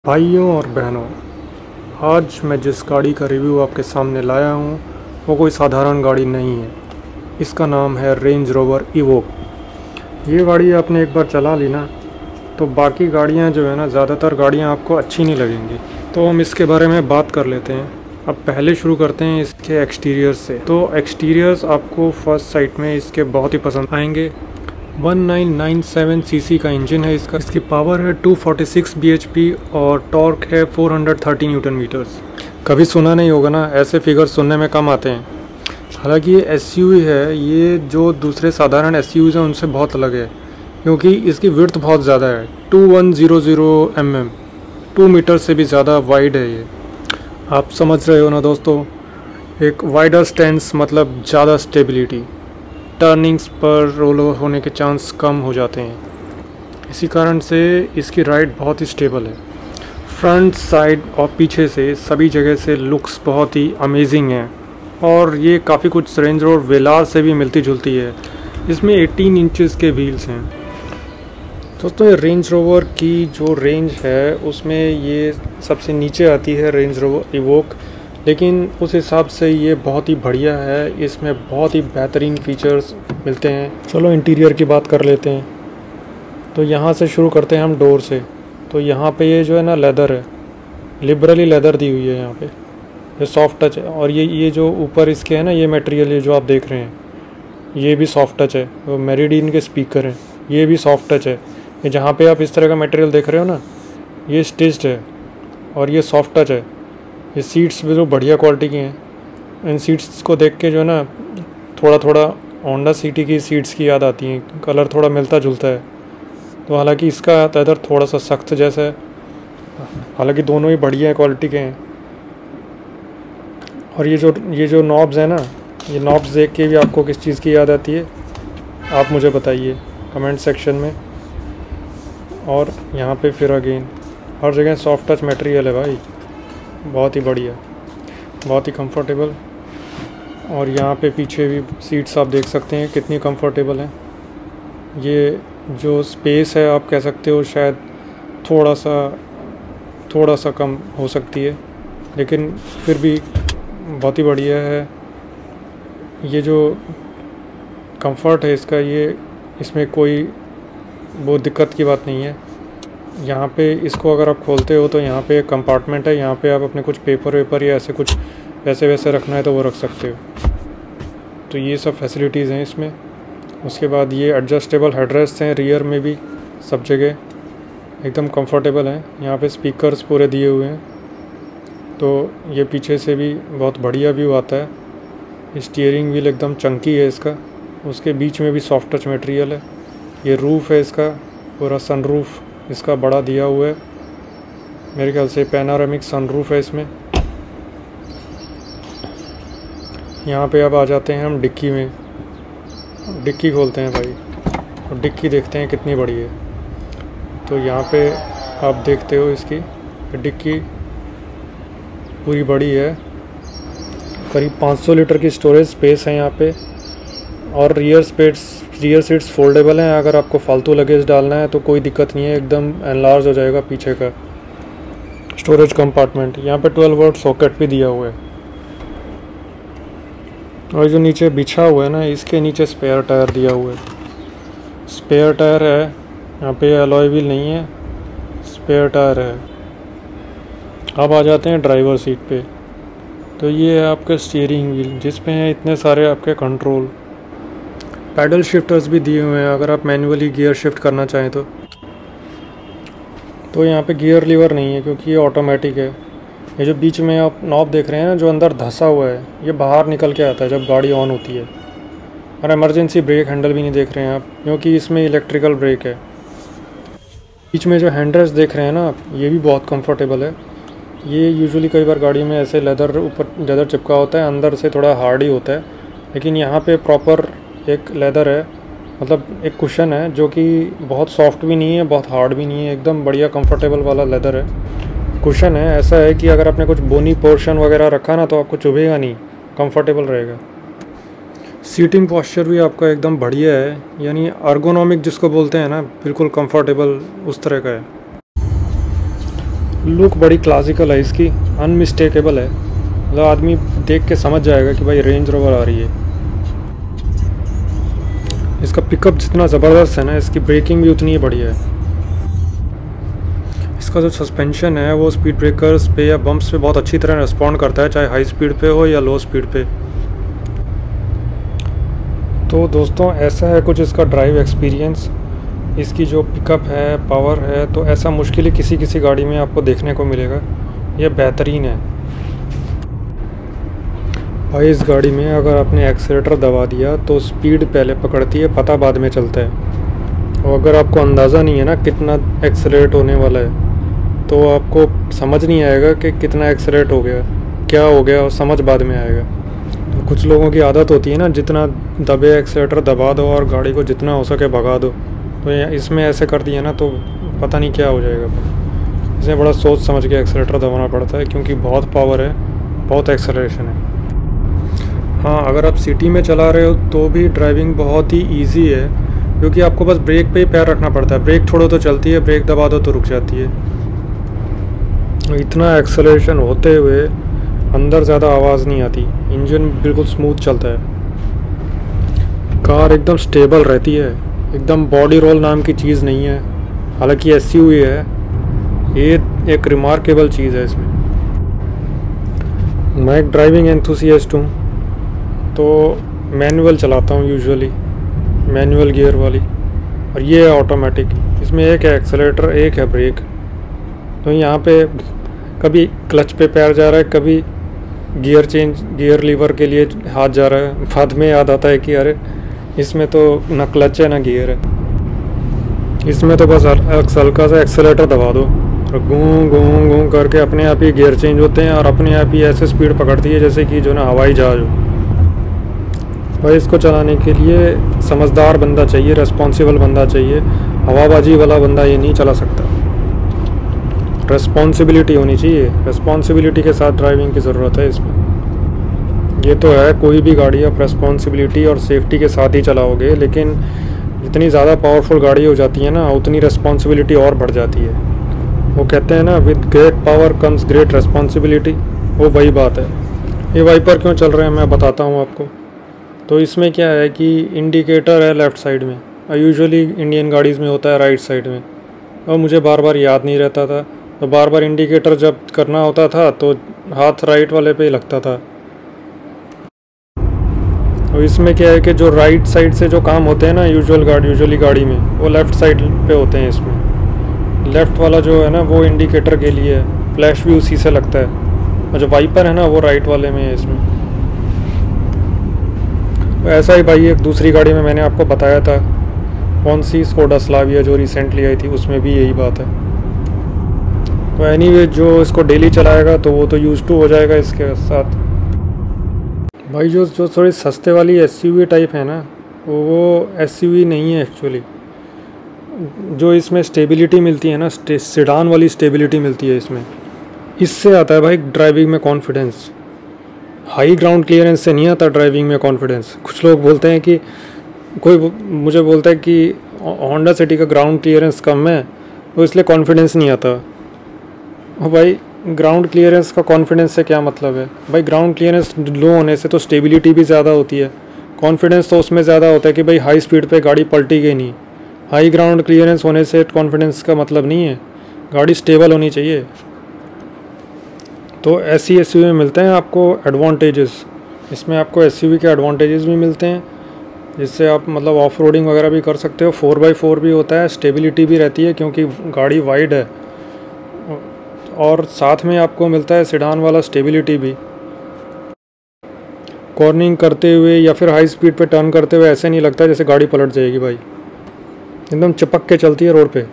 भाइयों और बहनों, आज मैं जिस गाड़ी का रिव्यू आपके सामने लाया हूँ वो कोई साधारण गाड़ी नहीं है। इसका नाम है रेंज रोवर इवोक। ये गाड़ी आपने एक बार चला ली ना तो बाकी गाड़ियाँ जो है ना, ज़्यादातर गाड़ियाँ आपको अच्छी नहीं लगेंगी। तो हम इसके बारे में बात कर लेते हैं। अब पहले शुरू करते हैं इसके एक्सटीरियर से। तो एक्सटीरियर्स आपको फर्स्ट साइट में इसके बहुत ही पसंद आएंगे। 1997 सीसी का इंजन है इसका। इसकी पावर है 246 bhp और टॉर्क है 430 न्यूटन मीटर्स। कभी सुना नहीं होगा ना, ऐसे फिगर सुनने में कम आते हैं। हालांकि ये एसयूवी है, ये जो दूसरे साधारण एसयूवीज हैं उनसे बहुत अलग है क्योंकि इसकी विड्थ बहुत ज़्यादा है। 2100 mm, 2 मीटर से भी ज़्यादा वाइड है ये। आप समझ रहे हो ना दोस्तों, एक वाइडर स्टैंस मतलब ज़्यादा स्टेबिलिटी। टर्निंग्स पर रोल ओवर होने के चांस कम हो जाते हैं, इसी कारण से इसकी राइड बहुत ही स्टेबल है। फ्रंट, साइड और पीछे से सभी जगह से लुक्स बहुत ही अमेजिंग हैं और ये काफ़ी कुछ रेंज रोवर वेलार से भी मिलती जुलती है। इसमें 18 इंचेस के व्हील्स हैं। दोस्तों, ये रेंज रोवर की जो रेंज है उसमें ये सबसे नीचे आती है रेंज रोवर इवोक, लेकिन उस हिसाब से ये बहुत ही बढ़िया है। इसमें बहुत ही बेहतरीन फीचर्स मिलते हैं। चलो इंटीरियर की बात कर लेते हैं। तो यहाँ से शुरू करते हैं हम डोर से। तो यहाँ पे ये जो है ना लेदर है, लिबरली लेदर दी हुई है यहाँ पे। ये सॉफ्ट टच है और ये जो ऊपर इसके है ना, ये मटेरियल ये जो आप देख रहे हैं ये भी सॉफ्ट टच है। वो मेरिडियन के स्पीकर हैं, ये भी सॉफ्ट टच है। ये जहाँ पे आप इस तरह का मटेरियल देख रहे हो ना, ये स्टिच्ड है और ये सॉफ्ट टच है। ये सीट्स भी जो बढ़िया क्वालिटी की हैं। इन सीट्स को देख के जो है ना, थोड़ा होंडा सिटी की सीट्स की याद आती हैं। कलर थोड़ा मिलता जुलता है। तो हालांकि इसका लेदर थोड़ा सा सख्त जैसा है, हालांकि दोनों ही बढ़िया क्वालिटी के हैं। और ये जो नॉब्स हैं ना, ये नॉब्स देख के भी आपको किस चीज़ की याद आती है आप मुझे बताइए कमेंट सेक्शन में। और यहाँ पे फिर अगेन हर जगह सॉफ्ट टच मटेरियल है भाई, बहुत ही बढ़िया, बहुत ही कंफर्टेबल। और यहाँ पे पीछे भी सीट्स आप देख सकते हैं कितनी कंफर्टेबल हैं। ये जो स्पेस है आप कह सकते हो शायद थोड़ा सा कम हो सकती है, लेकिन फिर भी बहुत ही बढ़िया है। ये जो कंफर्ट है इसका, ये इसमें कोई बहुत दिक्कत की बात नहीं है। यहाँ पे इसको अगर आप खोलते हो तो यहाँ पे एक कंपार्टमेंट है। यहाँ पे आप अपने कुछ पेपर वेपर या ऐसे कुछ पैसे वैसे रखना है तो वो रख सकते हो। तो ये सब फैसिलिटीज़ हैं इसमें। उसके बाद ये एडजस्टेबल हेडरेस्ट हैं रियर में भी, सब जगह एकदम कंफर्टेबल हैं। यहाँ पे स्पीकर्स पूरे दिए हुए हैं। तो ये पीछे से भी बहुत बढ़िया व्यू आता है। स्टीयरिंग व्हील एकदम चंकी है इसका। उसके बीच में भी सॉफ्ट टच मटेरियल है। ये रूफ़ है इसका, पूरा सनरूफ़ इसका बड़ा दिया हुआ है। मेरे ख्याल से पैनारामिक सनरूफ है इसमें। यहाँ पे अब आ जाते हैं हम डिक्की में। डिक्की खोलते हैं भाई और डिक्की देखते हैं कितनी बड़ी है। तो यहाँ पे आप देखते हो इसकी डिक्की पूरी बड़ी है, करीब 500 लीटर की स्टोरेज स्पेस है यहाँ पे। और रियर सीट्स फोल्डेबल हैं। अगर आपको फालतू लगेज डालना है तो कोई दिक्कत नहीं है, एकदम एनलार्ज हो जाएगा पीछे का स्टोरेज कंपार्टमेंट। यहाँ पे 12 वोल्ट सॉकेट भी दिया हुआ है। और जो नीचे बिछा हुआ है ना, इसके नीचे स्पेयर टायर दिया हुआ है। स्पेयर टायर है यहाँ पे, अलॉय व्हील नहीं है, स्पेयर टायर है। अब आ जाते हैं ड्राइवर सीट पे। तो ये है आपका स्टीयरिंग व्हील जिसपे हैं इतने सारे आपके कंट्रोल। पैडल शिफ्टर्स भी दिए हुए हैं अगर आप मैन्युअली गियर शिफ्ट करना चाहें तो यहाँ पे गियर लीवर नहीं है क्योंकि ये ऑटोमेटिक है। ये जो बीच में आप नॉब देख रहे हैं ना, जो अंदर धंसा हुआ है, ये बाहर निकल के आता है जब गाड़ी ऑन होती है। और इमरजेंसी ब्रेक हैंडल भी नहीं देख रहे हैं आप, क्योंकि इसमें इलेक्ट्रिकल ब्रेक है। बीच में जो हैंड रेस्ट देख रहे हैं ना आप, ये भी बहुत कंफर्टेबल है। ये यूजुअली कई बार गाड़ी में ऐसे ऊपर लेदर चिपका होता है, अंदर से थोड़ा हार्ड ही होता है, लेकिन यहाँ पे प्रॉपर एक लेदर है, मतलब एक कुशन है जो कि बहुत सॉफ्ट भी नहीं है, बहुत हार्ड भी नहीं है, एकदम बढ़िया कंफर्टेबल वाला लेदर है। कुशन है, ऐसा है कि अगर आपने कुछ बोनी पोर्शन वगैरह रखा ना तो आपको चुभेगा नहीं, कंफर्टेबल रहेगा। सीटिंग पोस्चर भी आपका एकदम बढ़िया है, यानी अर्गोनॉमिक जिसको बोलते हैं ना, बिल्कुल कंफर्टेबल उस तरह का है। लुक बड़ी क्लासिकल है इसकी, अनमिस्टेकेबल है, मतलब आदमी देख के समझ जाएगा कि भाई रेंज रोवर आ रही है। इसका पिकअप जितना ज़बरदस्त है ना, इसकी ब्रेकिंग भी उतनी ही बढ़िया है। इसका जो सस्पेंशन है वो स्पीड ब्रेकर्स पे या बम्प्स पे बहुत अच्छी तरह रिस्पॉन्ड करता है, चाहे हाई स्पीड पे हो या लो स्पीड पे। तो दोस्तों ऐसा है कुछ इसका ड्राइव एक्सपीरियंस। इसकी जो पिकअप है, पावर है, तो ऐसा मुश्किल ही किसी किसी गाड़ी में आपको देखने को मिलेगा। ये बेहतरीन है भाई। इस गाड़ी में अगर आपने एक्सीलेटर दबा दिया तो स्पीड पहले पकड़ती है, पता बाद में चलता है। और अगर आपको अंदाज़ा नहीं है ना कितना एक्सीलरेट होने वाला है, तो आपको समझ नहीं आएगा कि कितना एक्सीलरेट हो गया, क्या हो गया, और समझ बाद में आएगा। तो कुछ लोगों की आदत होती है ना, जितना दबे एक्सीलेटर दबा दो और गाड़ी को जितना हो सके भगा दो। तो इसमें ऐसे कर दिया ना तो पता नहीं क्या हो जाएगा। इसमें बड़ा सोच समझ के एक्सीलेटर दबाना पड़ता है, क्योंकि बहुत पावर है, बहुत एक्सेलरेशन है। हाँ, अगर आप सिटी में चला रहे हो तो भी ड्राइविंग बहुत ही इजी है, क्योंकि आपको बस ब्रेक पे ही पैर रखना पड़ता है। ब्रेक छोड़ो तो चलती है, ब्रेक दबा दो तो रुक जाती है। इतना एक्सेलरेशन होते हुए अंदर ज़्यादा आवाज़ नहीं आती, इंजन बिल्कुल स्मूथ चलता है। कार एकदम स्टेबल रहती है, एकदम बॉडी रोल नाम की चीज़ नहीं है। हालांकि एसयूवी है, ये एक रिमार्केबल चीज़ है इसमें। मैं एक ड्राइविंग एंथुसियास्ट हूँ, तो मैनुअल चलाता हूँ यूजुअली, मैनुअल गियर वाली, और ये है ऑटोमेटिक। इसमें एक है एक्सेलेरेटर, एक है ब्रेक। तो यहाँ पे कभी क्लच पे पैर जा रहा है, कभी गियर लीवर के लिए हाथ जा रहा है। बाद में याद आता है कि अरे इसमें तो ना क्लच है ना गियर है। इसमें तो बस हल्का सा एक्सेलेरेटर दबा दो और गूं गूं गूं करके अपने आप ही गियर चेंज होते हैं, और अपने आप ही ऐसे स्पीड पकड़ती है जैसे कि जो ना हवाई जहाज हो। भाई इसको चलाने के लिए समझदार बंदा चाहिए, रिस्पॉन्सिबल बंदा चाहिए। हवाबाजी वाला बंदा ये नहीं चला सकता। रिस्पॉन्सिबिलिटी होनी चाहिए, रिस्पॉन्सिबिलिटी के साथ ड्राइविंग की ज़रूरत है इसमें। ये तो है, कोई भी गाड़ी आप रिस्पॉन्सिबिलिटी और सेफ्टी के साथ ही चलाओगे, लेकिन जितनी ज़्यादा पावरफुल गाड़ी हो जाती है ना, उतनी रिस्पॉन्सिबिलिटी और बढ़ जाती है। वो कहते हैं ना, with great power comes great responsibility, वो वही बात है। ये वाइपर क्यों चल रहे हैं मैं बताता हूँ आपको। तो इसमें क्या है कि इंडिकेटर है लेफ़्ट साइड में, और यूजुअली इंडियन गाड़ीज़ में होता है राइट साइड में, और मुझे बार बार याद नहीं रहता था, तो बार बार इंडिकेटर जब करना होता था तो हाथ राइट वाले पे ही लगता था। तो इसमें क्या है कि जो राइट साइड से जो काम होते हैं ना यूजुअली गाड़ी में, वो लेफ़्ट साइड पे होते हैं। इसमें लेफ़्ट वाला जो है ना वो इंडिकेटर के लिए है, फ्लैश भी उसी से लगता है, और जो वाइपर है ना वो राइट वाले में है इसमें। तो ऐसा ही भाई एक दूसरी गाड़ी में मैंने आपको बताया था, कौन सी, स्कोडा स्लाविया जो रिसेंटली आई थी, उसमें भी यही बात है। तो एनीवे जो इसको डेली चलाएगा तो वो तो यूज़ टू हो जाएगा इसके साथ। भाई जो थोड़ी सस्ते वाली एसयूवी टाइप है ना, वो एसयूवी नहीं है एक्चुअली। जो इसमें स्टेबिलिटी मिलती है ना, सेडान वाली स्टेबिलिटी मिलती है इसमें, इससे आता है भाई ड्राइविंग में कॉन्फिडेंस। हाई ग्राउंड क्लियरेंस से नहीं आता ड्राइविंग में कॉन्फिडेंस। कुछ लोग बोलते हैं कि, कोई मुझे बोलता है कि होंडा सिटी का ग्राउंड क्लियरेंस कम है तो इसलिए कॉन्फिडेंस नहीं आता। और भाई ग्राउंड क्लियरेंस का कॉन्फिडेंस से क्या मतलब है भाई? ग्राउंड क्लियरेंस लो होने से तो स्टेबिलिटी भी ज़्यादा होती है, कॉन्फिडेंस तो उसमें ज़्यादा होता है कि भाई हाई स्पीड पे गाड़ी पलटेगी नहीं। हाई ग्राउंड क्लियरेंस होने से कॉन्फिडेंस का मतलब नहीं है, गाड़ी स्टेबल होनी चाहिए। तो ऐसी एसयूवी में मिलते हैं आपको एडवांटेजेस। इसमें आपको एसयूवी के एडवांटेजेस भी मिलते हैं, जिससे आप मतलब ऑफ रोडिंग वगैरह भी कर सकते हो। 4x4 भी होता है, स्टेबिलिटी भी रहती है क्योंकि गाड़ी वाइड है, और साथ में आपको मिलता है सेडान वाला स्टेबिलिटी भी। कॉर्निंग करते हुए या फिर हाई स्पीड पे टर्न करते हुए ऐसे नहीं लगता जैसे गाड़ी पलट जाएगी भाई, एकदम चिपक के चलती है रोड पे।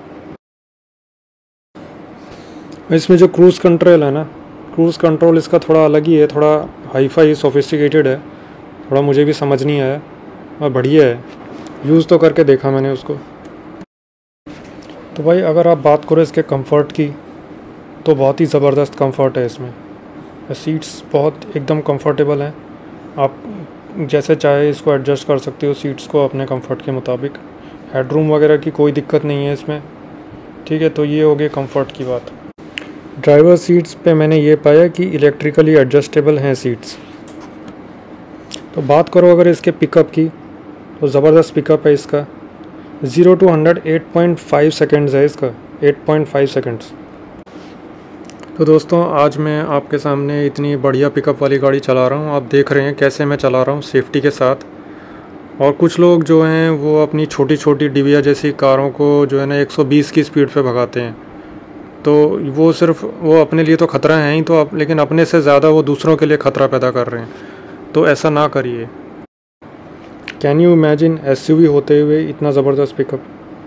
इसमें जो क्रूज़ कंट्रोल है ना, क्रूज़ कंट्रोल इसका थोड़ा अलग ही है, थोड़ा हाई-फाई सोफिस्टिकेटेड है, थोड़ा मुझे भी समझ नहीं आया, और बढ़िया है। यूज़ तो करके देखा मैंने उसको। तो भाई अगर आप बात करो इसके कंफर्ट की, तो बहुत ही ज़बरदस्त कंफर्ट है इसमें। सीट्स बहुत एकदम कंफर्टेबल हैं, आप जैसे चाहे इसको एडजस्ट कर सकते हो सीट्स को अपने कंफर्ट के मुताबिक। हेडरूम वगैरह की कोई दिक्कत नहीं है इसमें, ठीक है। तो ये हो गई कंफर्ट की बात। ड्राइवर सीट्स पे मैंने ये पाया कि इलेक्ट्रिकली एडजस्टेबल हैं सीट्स। तो बात करो अगर इसके पिकअप की, तो ज़बरदस्त पिकअप है इसका। 0 to 100 8.5 सेकेंड्स है इसका, 8.5 सेकेंड्स। तो दोस्तों आज मैं आपके सामने इतनी बढ़िया पिकअप वाली गाड़ी चला रहा हूँ। आप देख रहे हैं कैसे मैं चला रहा हूँ सेफ्टी के साथ। और कुछ लोग जो हैं वो अपनी छोटी छोटी डिविया जैसी कारों को जो है ना 120 की स्पीड पे भगाते हैं। तो वो अपने लिए तो ख़तरा है ही, तो लेकिन अपने से ज़्यादा वो दूसरों के लिए ख़तरा पैदा कर रहे हैं। तो ऐसा ना करिए। कैन यू इमेजिन एसयूवी होते हुए इतना ज़बरदस्त पिकअप।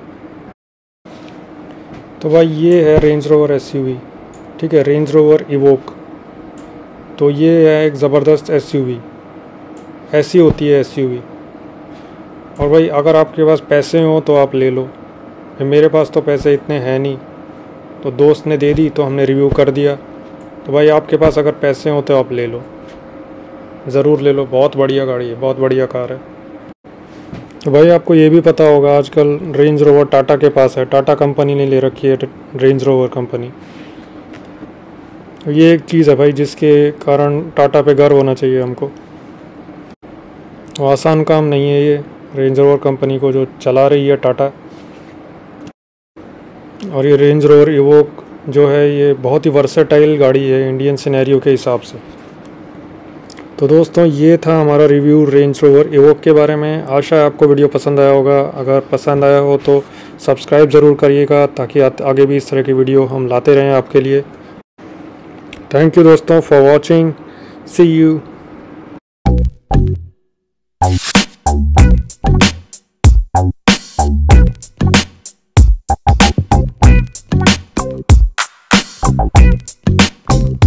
तो भाई ये है रेंज रोवर एसयूवी, ठीक है, रेंज रोवर इवोक। तो ये है एक ज़बरदस्त एसयूवी, ऐसी होती है एसयूवी। और भाई अगर आपके पास पैसे हो तो आप ले लो। मेरे पास तो पैसे इतने हैं नहीं, तो दोस्त ने दे दी तो हमने रिव्यू कर दिया। तो भाई आपके पास अगर पैसे हो तो आप ले लो, ज़रूर ले लो। बहुत बढ़िया गाड़ी है, बहुत बढ़िया कार है। तो भाई आपको ये भी पता होगा आजकल रेंज रोवर टाटा के पास है, टाटा कंपनी ने ले रखी है रेंज रोवर कंपनी। ये एक चीज़ है भाई जिसके कारण टाटा पे गर्व होना चाहिए हमको। आसान काम नहीं है ये रेंज रोवर कंपनी को जो चला रही है टाटा। और ये रेंज रोवर इवोक जो है ये बहुत ही वर्सेटाइल गाड़ी है इंडियन सिनेरियो के हिसाब से। तो दोस्तों ये था हमारा रिव्यू रेंज रोवर इवोक के बारे में। आशा है आपको वीडियो पसंद आया होगा। अगर पसंद आया हो तो सब्सक्राइब ज़रूर करिएगा ताकि आगे भी इस तरह की वीडियो हम लाते रहें आपके लिए। थैंक यू दोस्तों फॉर वॉचिंग। See you.